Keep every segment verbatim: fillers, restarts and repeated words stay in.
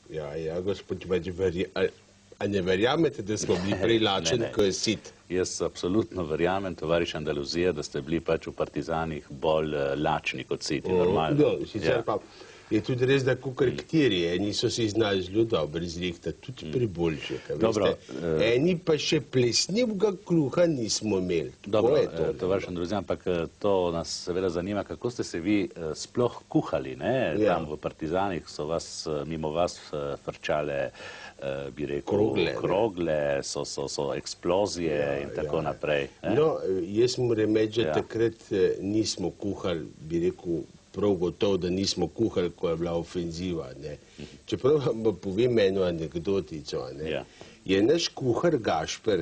Ja, ja, gospod Bađi, a ne verjamete, da smo bili prej lačen, ko je sit? Jaz absolutno verjamem, tovariš Andaluzija, da ste bili pač v partizanih bolj lačni kot siti, normalno. Sicer pa je tudi res, da kukor ktiri, eni so si znali zelo dobro izrihtati, tudi pri boljših. Eni pa še plesnivega kruha nismo imeli. Dobro, tovariš Andaluzija, ampak to nas seveda zanima, kako ste se vi sploh kuhali, ne? Tam v partizanih so vas, mimo vas frčale, bi rekel, krogle, so eksplozije in tako naprej. No, jaz moram reči, da takrat nismo kuhali, bi rekel, prav gotovo, da nismo kuhali, ko je bila ofenziva. Čeprav vam povem eno anekdotico. Je naš kuhar Gašper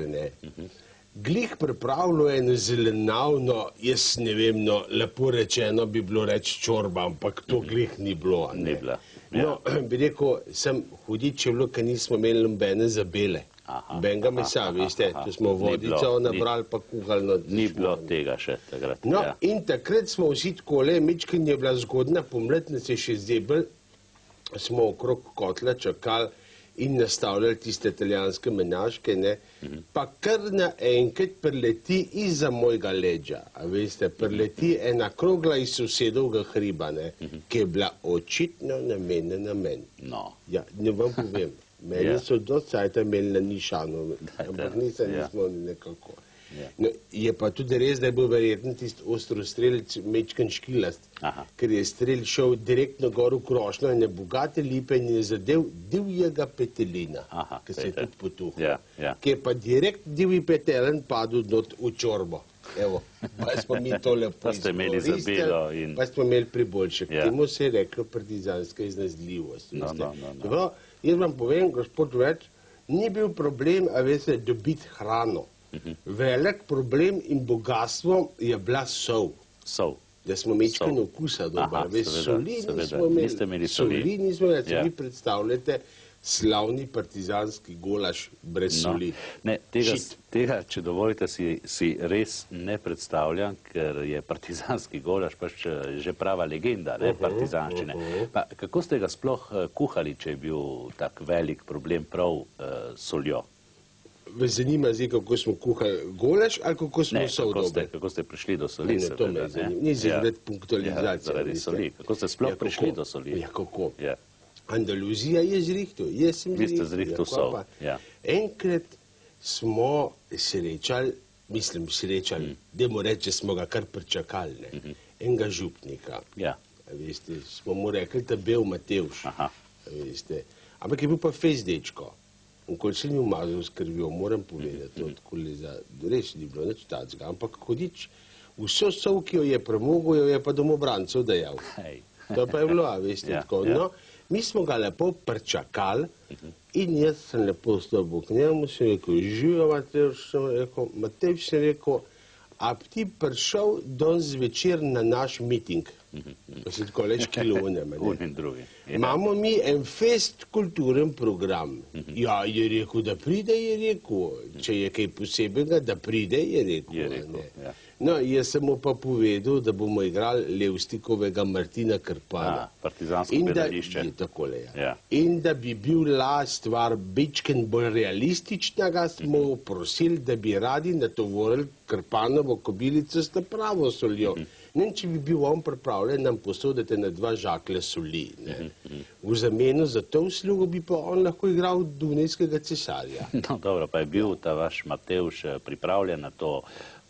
glih pripravljal eno zelenavno, jaz ne vem, no, lepo rečeno bi bilo reči čorba, ampak to glih ni bilo. Ni bila. No, bi rekel, sem hudič je bilo, ker nismo imeli nobene zabele. Benga mesa, veste, če smo vodico nabrali, pa kuhali. Ni bilo tega še takrat. No, in takrat smo vsi takole, mečkin je bila zgodna pomlad, nas je še zebel, smo okrog kotla čakali in nastavljali tiste italijanske menažke, ne, pa kar naenkrat preleti izza mojega leđa, a veste, preleti ena krogla iz sosedovega hriba, ne, ki je bila očitno namenjena meni. No. Ja, ne vam povem. Meni so do cajta imeli na nišanu, ampak nismo nekako. Je pa tudi res, da je bil verjetno tisti ostrostrelec mečkan škilast, ker je strel šel direktno gor v krošnjo in je bogate lipe in je zadev divjega petelina, ki se je tudi potuhal, ki je pa direkt divji petelin padel v čorbo. Evo, pa smo mi to lepo izkoristili, pa smo imeli priboljšek. Temu se je reklo partizanska iznezljivost. Jaz vam povem, gospod Več, ni bil problem, a veste, dobiti hrano. Velik problem in bogatstvo je bila sol. Sol. Da smo mečkali okusa dobro. Soli nismo imeli. Soli nismo imeli, se vi predstavljate slavni partizanski golaž brez soli. Ne, tega, če dovolite, si res ne predstavljam, ker je partizanski golaž pač že prava legenda partizanščine. Kako ste ga sploh kuhali, če je bil tak velik problem prav soljo? Me zanima zdaj, kako smo kuhali golaž ali kako smo sol dobe? Ne, kako ste prišli do soli. Ne, to me zanima. Ni zaradi punktualizacije. Zaradi soli. Kako ste sploh prišli do soli? Ja, kako? Andaluzija je zrihtel, jaz sem zrihtel. Vi ste zrihtel sol, ja. Enkrat smo srečali, mislim srečali, dajmo reči, smo ga kar pričakali, enega župnika. Ja. Veste, smo mu rekli, da bel Matevž. Veste, ampak je bil pa fejs dečko. In ko se mi umazal s krvjo, moram povedati, odkoli za, res ni bilo nič tacga, ampak hodič, vso sol, ki jo je premogel, jo je pa domobrancev dejal. To pa je bilo, a veste, tako. No, mi smo ga lepo pričakali in jaz sem lepo stopil k njemu, sem rekel, živijo Matevž, sem rekel, Matevž sem rekel, a bi ti prišel danes zvečer na naš miting? Pa se tako leč kilonem. Imamo mi en fest kulturen program. Ja, je rekel, da pride, je rekel. Če je kaj posebnega, da pride, je rekel. No, jaz sem mu pa povedal, da bomo igrali Levstikovega Martina Krpana. Partizansko gledališče. Takole, ja. In da bi bila stvar bečken bolj realističnega, smo prosili, da bi radi natovorili Krpanovo kobilico s pravo soljo. Ne, če bi bil on pripravljen, nam posodite na dva žaklja soli. V zameno za to uslugo bi pa on lahko igral Dunajskega cesarja. No, dobro, pa je bil ta vaš Matevž pripravljen na to,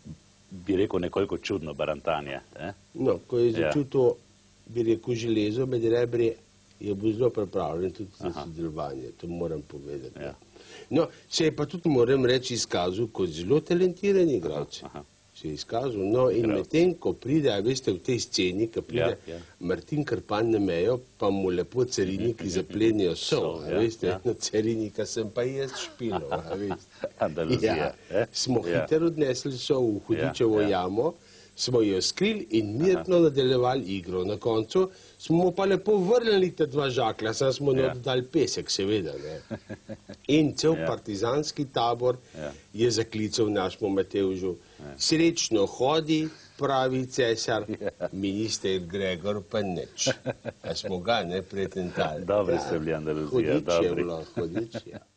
bi rekel, nekoliko čudno barantanje. No, ko je začutil, bi rekel, železo med rebri, je bil zelo pripravljen tudi za sodelovanje, to moram povedati. No, se je pa tudi, moram reči, izkazal kot zelo talentiran igralec. Se je izkazal. No, in medtem, ko pride, a veste, v tej sceni, ko pride Martin Krpan na mejo, pa mu lepo cariniki zaplenijo sol, a veste, no, carinika sem pa jaz špilov, a veste. Andaluzija. Smo hitro odnesli sol v Hudičevo jamo, smo jo skrili in mirno nadaljevali igro. Na koncu smo pa lepo vrnili ta dva žaklja, sam smo dodali pesek, seveda. In cel partizanski tabor je zaklical našemu Matevžu, srečno hodi, pravi cesar, minister Gregor pa nič. A smo ga ne pretentali. Dobri ste bili Andaluzija, Hudič je dobri. bilo, hudič, ja.